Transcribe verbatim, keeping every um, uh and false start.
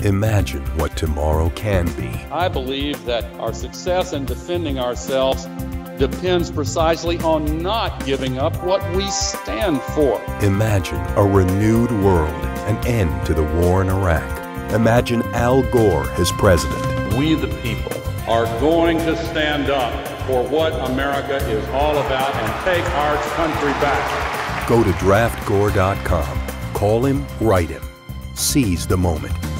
Imagine what tomorrow can be. I believe that our success in defending ourselves depends precisely on not giving up what we stand for. Imagine a renewed world, an end to the war in Iraq. Imagine Al Gore as president. We the people are going to stand up for what America is all about and take our country back. Go to draft gore dot com. Call him, write him. Seize the moment.